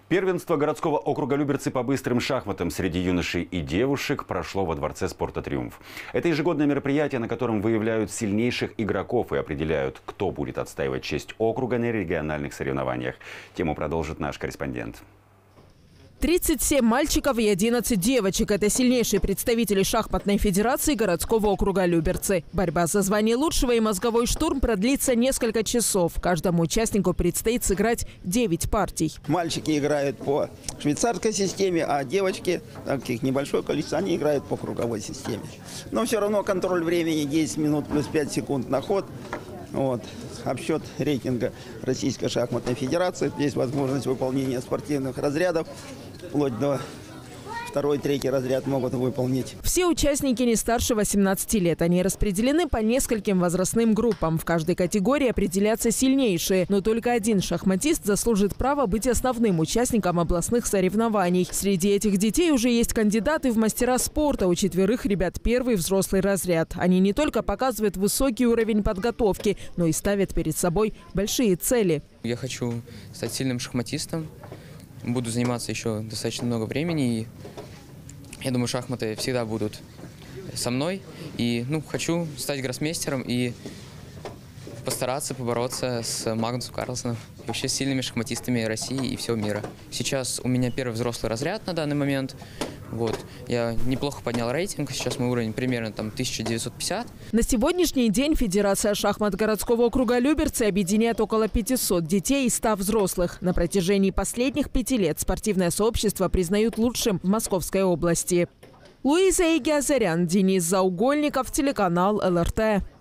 Первенство городского округа Люберцы по быстрым шахматам среди юношей и девушек прошло во Дворце спорта «Триумф». Это ежегодное мероприятие, на котором выявляют сильнейших игроков и определяют, кто будет отстаивать честь округа на региональных соревнованиях. Тему продолжит наш корреспондент. 37 мальчиков и 11 девочек – это сильнейшие представители шахматной федерации городского округа Люберцы. Борьба за звание лучшего и мозговой штурм продлится несколько часов. Каждому участнику предстоит сыграть 9 партий. Мальчики играют по швейцарской системе, а девочки, таких небольшое количество, они играют по круговой системе. Но все равно контроль времени 10 минут плюс 5 секунд на ход. Обсчет рейтинга Российской шахматной федерации. Есть возможность выполнения спортивных разрядов. Вплоть до 2-3 разряд могут выполнить. Все участники не старше 18 лет. Они распределены по нескольким возрастным группам. В каждой категории определятся сильнейшие. Но только один шахматист заслужит право быть основным участником областных соревнований. Среди этих детей уже есть кандидаты в мастера спорта. У 4 ребят первый взрослый разряд. Они не только показывают высокий уровень подготовки, но и ставят перед собой большие цели. Я хочу стать сильным шахматистом. Буду заниматься еще достаточно много времени. И я думаю, шахматы всегда будут со мной. И хочу стать гроссмейстером и постараться побороться с Магнусом Карлсеном и вообще с сильными шахматистами России и всего мира. Сейчас у меня первый взрослый разряд на данный момент. Я неплохо поднял рейтинг. Сейчас мой уровень примерно 1950. На сегодняшний день Федерация шахмат городского округа Люберцы объединяет около 500 детей и 100 взрослых. На протяжении последних 5 лет спортивное сообщество признают лучшим в Московской области. Луиза Игиазарян, Денис Заугольников, телеканал ЛРТ.